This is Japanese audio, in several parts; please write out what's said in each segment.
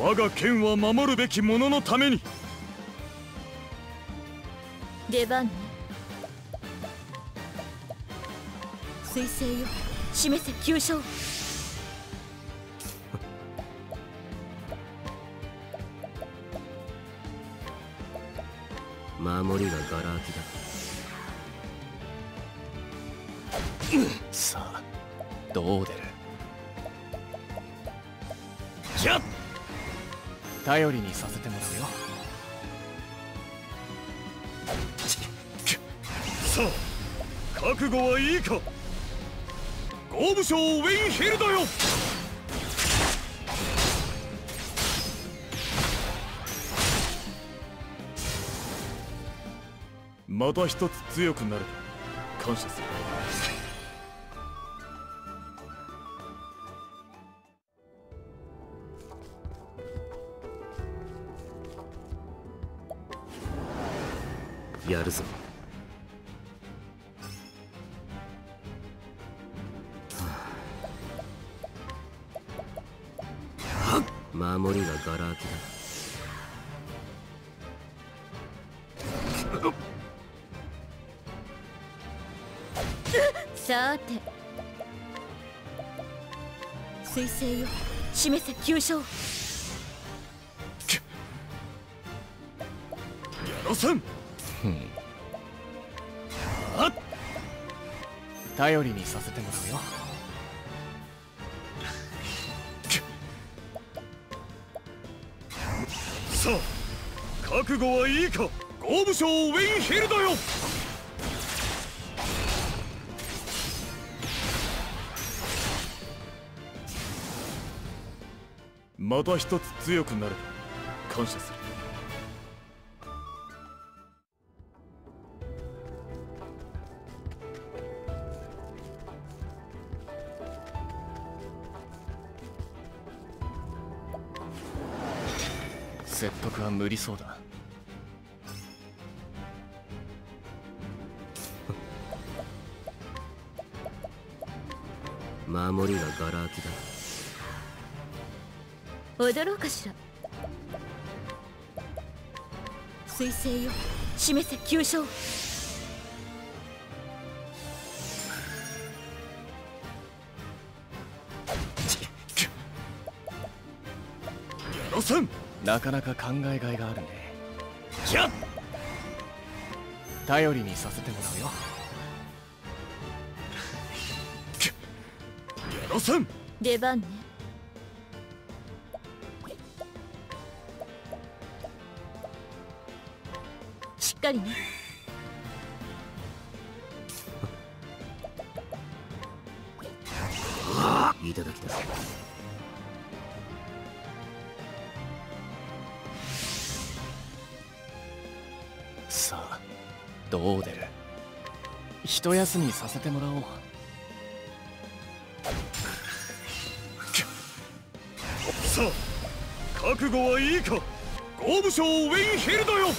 我が剣は守るべき者のために。 出番ね。彗星よ、示せ急所。 守りがガラ空きだ。 さあどう出る。 じゃっ、 頼りにさせてもらうよ。 さあ覚悟はいいか。豪武将ウェインヒルドよ。また一つ強くなれた。感謝する。 やるぞ。守りがガラ空きだ。 さて彗星よ、示せ急所。 やらせん。 頼りにさせてもらうよ。 さあ覚悟はいいか。豪武将ウェインヒルドよ。また一つ強くなれた。感謝する。 説得は無理そうだ。 守りがガラ空きだ。 踊ろうかしら。彗星よ、示せ急所。 やらせん。 なかなか考えがいがあるね。 じゃっ、 頼りにさせてもらうよ。 やらせん。 出番ね。しっかりね。 いただきだ。 さあどう出る。一休みさせてもらおう。 さあ覚悟はいいか。豪武将ウェインヒルドよ。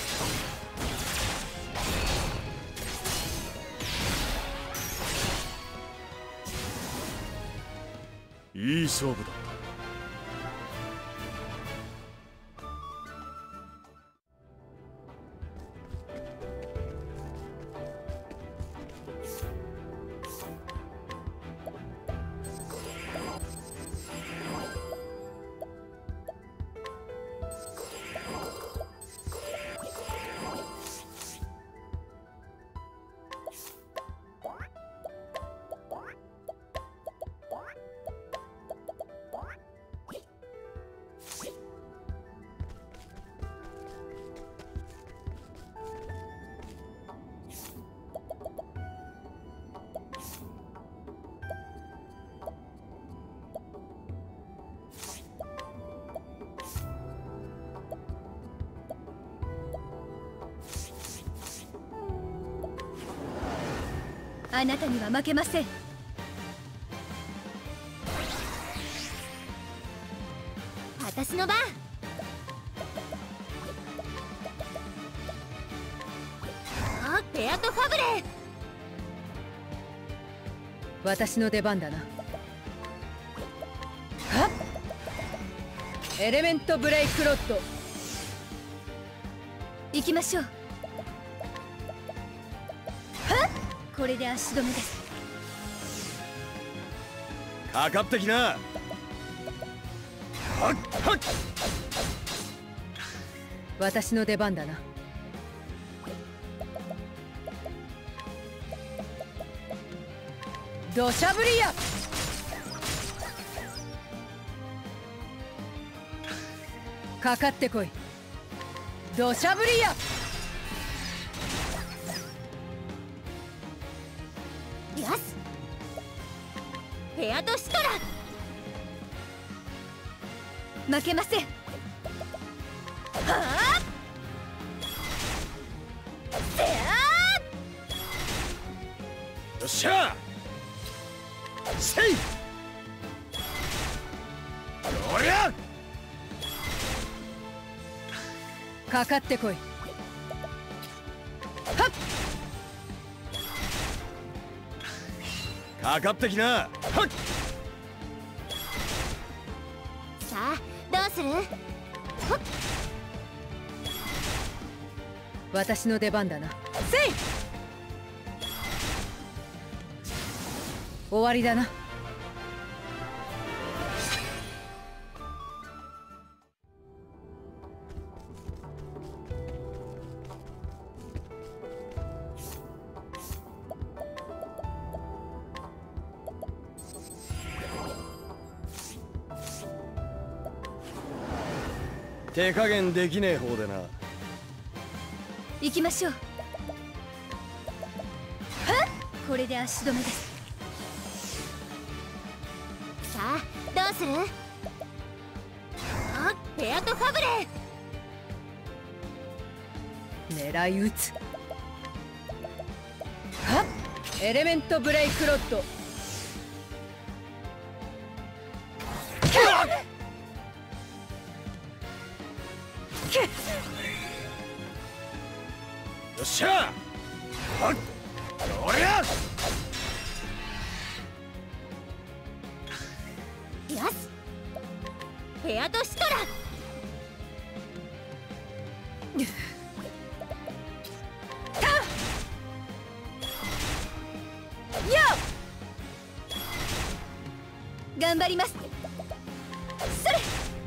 いい勝負だった。 あなたには負けません。私の番。あ、テアトファブレ。 私の出番だな。 エレメントブレイクロッド。 行きましょう。はっ、これで足止めです。 かかってきな。はっはっ。 私の出番だな。土砂降りや。かかってこい。土砂降りや。 よし、フェアとシトラ負けません。はあ、せやよっしゃせい。おりゃかかってこい。はっ、 かかってきな。はっ。 さあ、どうする？ほっ、 私の出番だな。せい。終わりだな。 手加減できねえ方でな。 行きましょう。はっ、これで足止めです。さあ、どうする？あ、フェアとファブレ。 狙い撃つ。はっ、エレメントブレイクロッド。 よっしゃはっ。おりゃよし、フェアとシトラ頑張ります。それ。 よ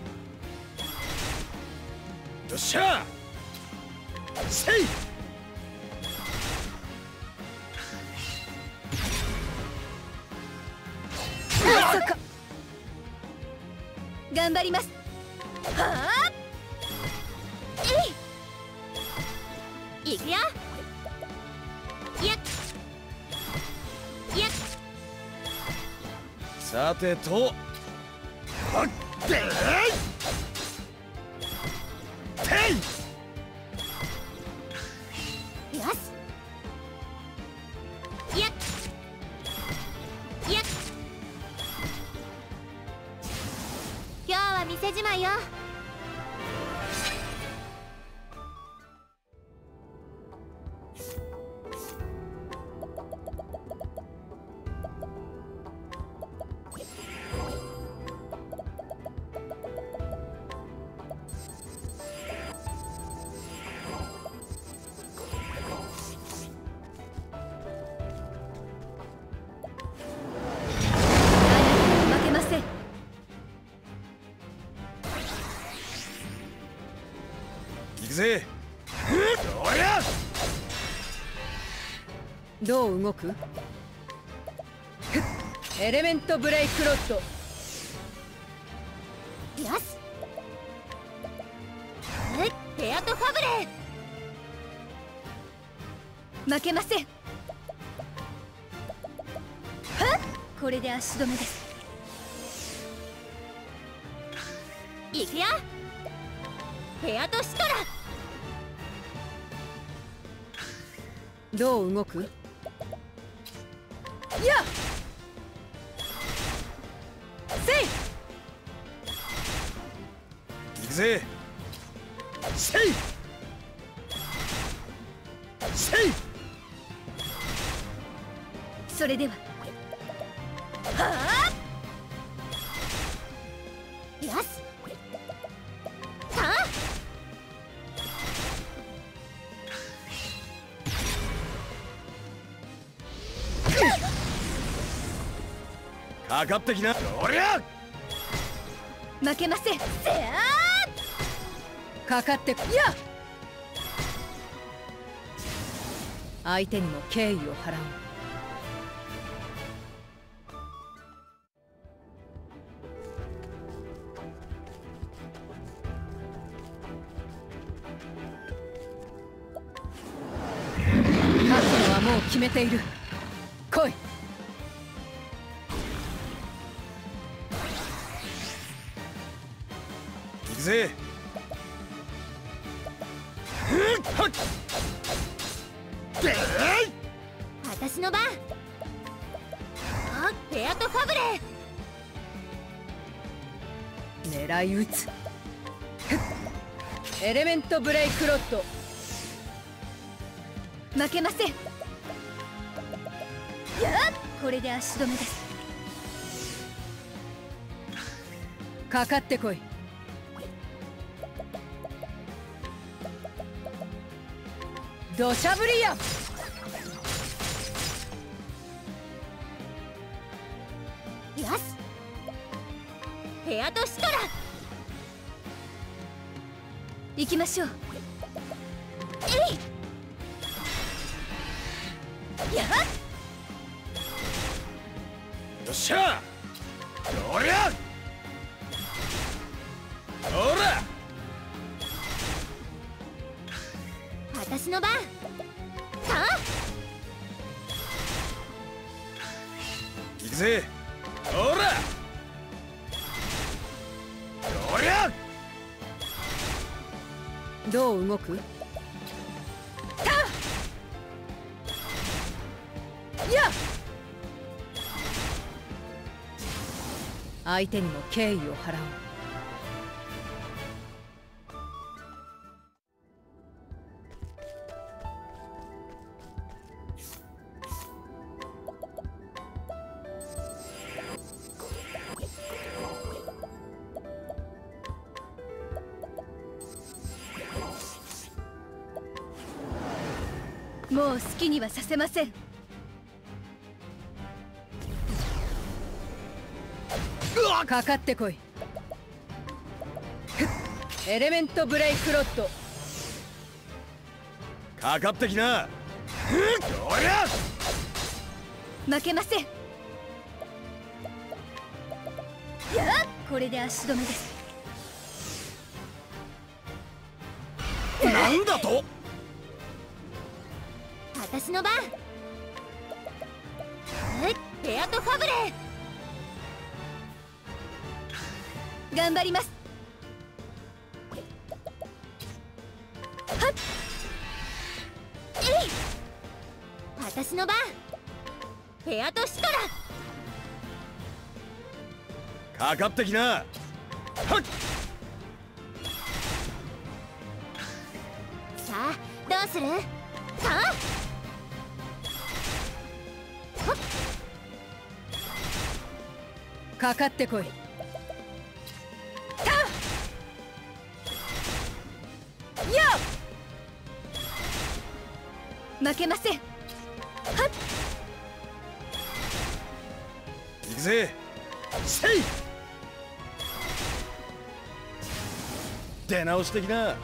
っしゃせい。 まさか。頑張ります。はあ、えい、いくよ。やっやっ。 さてと、はっでーいてい。 よし、やっやっ。今日は店じまいよ。負けません。 行くぜ。おりゃどう動く？エレメントブレイクロッド。 よし、フェアとファブレ負けません。はっ、これで足止めです。いくよ、フェアとシトラどう動く？やっ、せい。 行くぜ。せいせい。 それでは。はあ、よし、 かかってきな。おりゃ負けません。せやかかってこい。や相手にも敬意を払おう。勝つのはもう決めている。来い。 行くぜ。はっ私の番。ペアとファブレ。 狙い撃つ。エレメントブレイクロッド。 負けません。これで足止めです。 かかってこい。土砂降りや。 よし。ペアとシトラ。行きましょう。えい。やっ。 よっしゃ。おりゃおら。 私の番。さあ行くぜ。おらおりゃどう動く。や相手にも敬意を払おう。 もう好きにはさせません。 かかってこい。エレメントブレイクロッド。 かかってきな。おりゃ負けません。これで足止めです。 なんだと。 私の番。ペアとファブレ。頑張ります。はっえい。私の番。ペアとシトラ。 かかってきな。はっさあどうする。さあかかってこい。 負けません。はっ行くぜ。せい出直してきな。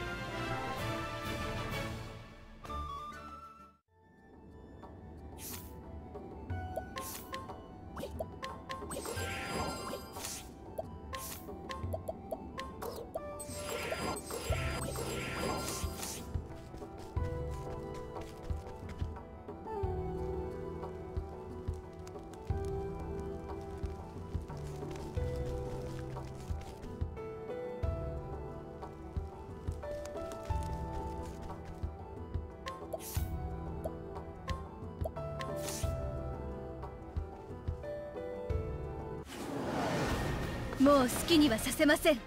もう好きにはさせません。よ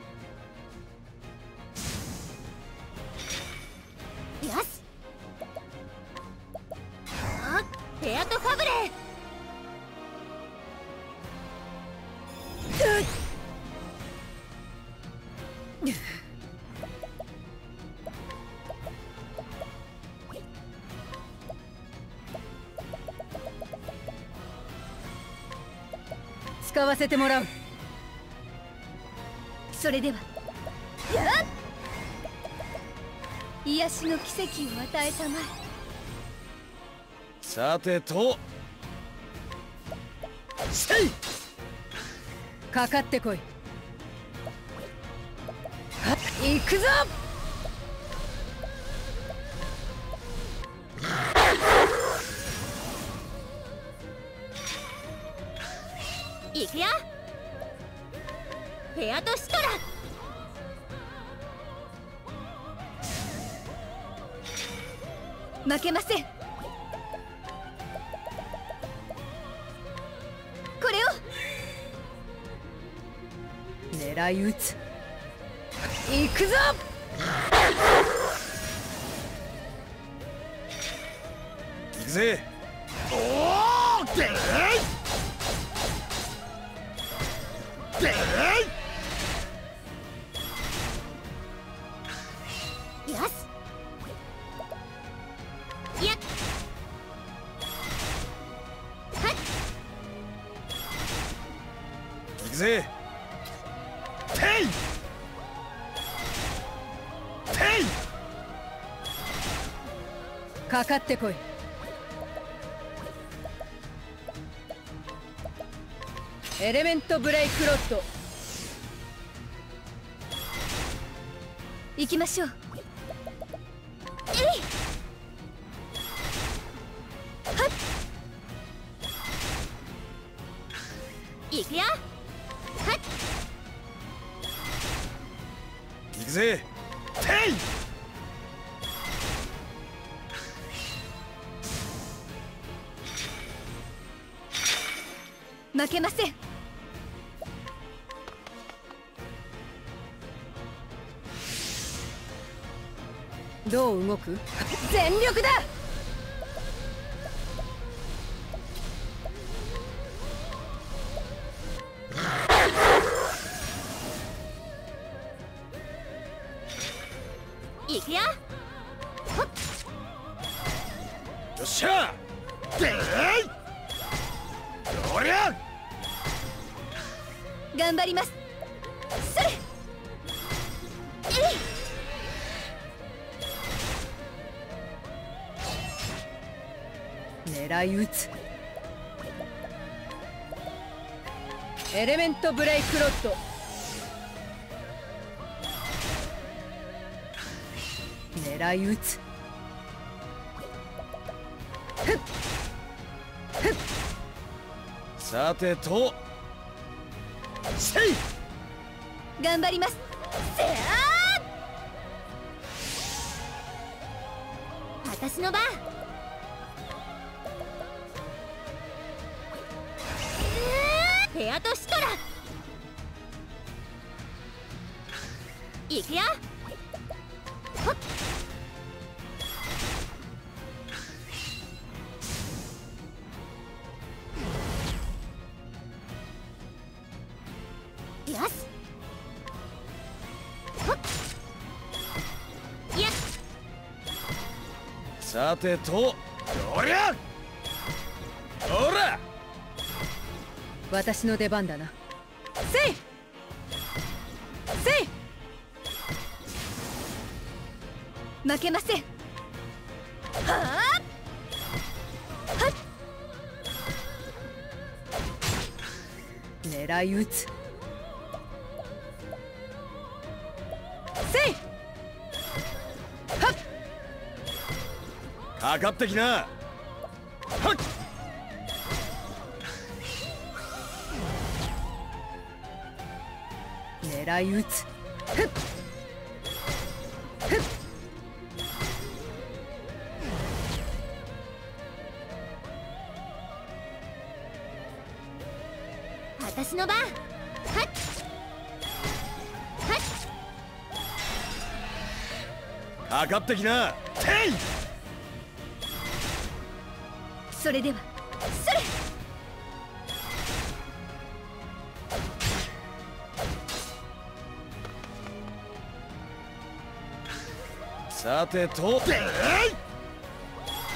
し。ペアとファブレ。 使わせてもらう。 それではやっ癒しの奇跡を与えたまえ。 さてとせいかかってこい。行くぞ。 行くよ。フェアとシトラ。負けません。これを狙い撃つ。行くぞ。 行くぜ。おおでいでいよし。いやはっ行くぜ。ていていかかってこい。エレメントブレイクロッド。 行きましょう。えいはっ行くよ。はっ行くぜ。てい負けません。 どう動く？全力だ。 行くよ。ほっよっしゃでいおりゃ頑張ります。それ狙い撃つ。エレメントブレイクロッド。狙い撃つ。 さてとせい頑張ります。せあ私の番。フェアとシトラ。行くよ。ほっよし。ほっいやさてとおりゃおら私の出番だな。せいせい。 負けません。はあはっ狙い撃つ。せいはっかかってきなはっ狙い撃つ。ふっふっ私の番。はっはっかかってきなていそれではそれさてとでい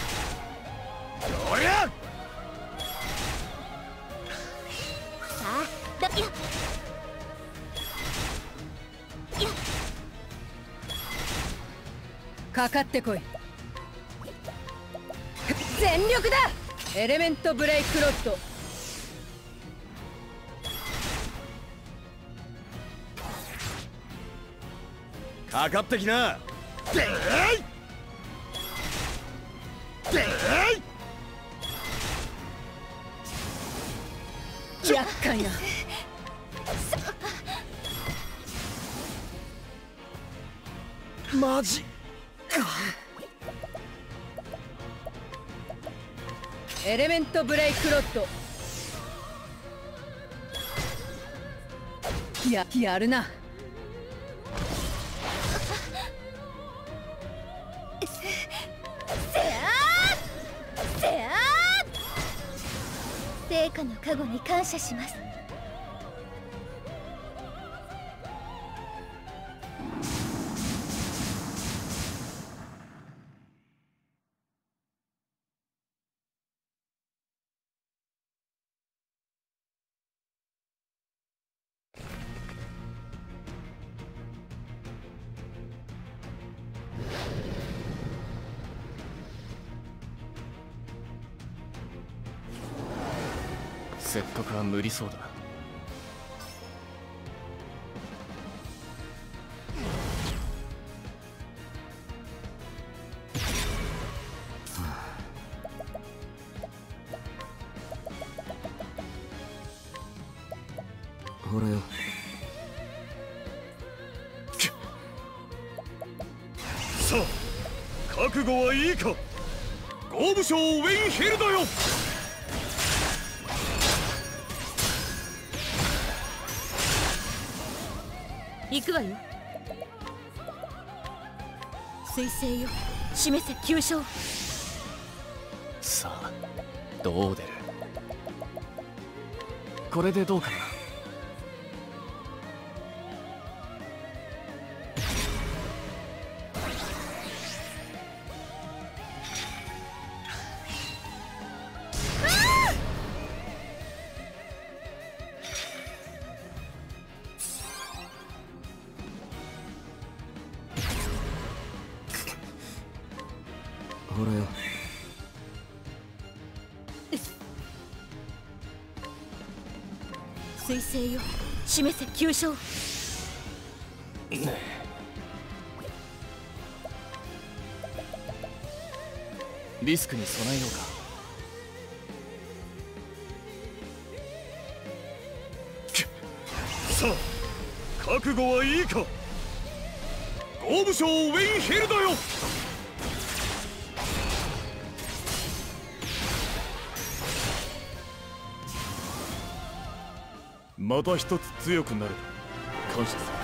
おりゃさあかかってこい。全力だ。エレメントブレイクロッド。 かかってきな。でいでい厄介な。 マジエレメントブレイクロッド。やるな。 成果の加護に感謝します。 説得は無理そうだ。 ほらよ。 さあ覚悟はいいか。豪武将ウェインヒルドよ。 行くわよ。彗星よ、示せ急所。 さあどう出る。これでどうかな。 ほらよ。 彗星よ、示せ急所。 リスクに備えようか。 さあ覚悟はいいか。豪武将ウェインヒルドよ。また一つ強くなれた。感謝する。